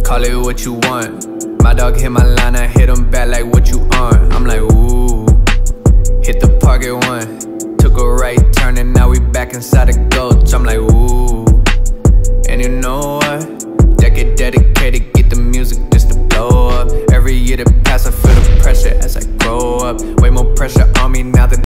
Call it what you want. My dog hit my line, I hit him back like what you on. I'm like ooh. Hit the park at 1. Took a right turn and now we back inside the coach. I'm like ooh. And you know what? Decade dedicated, get the music just to blow up. Every year that pass I feel the pressure as I grow up. Way more pressure on me now than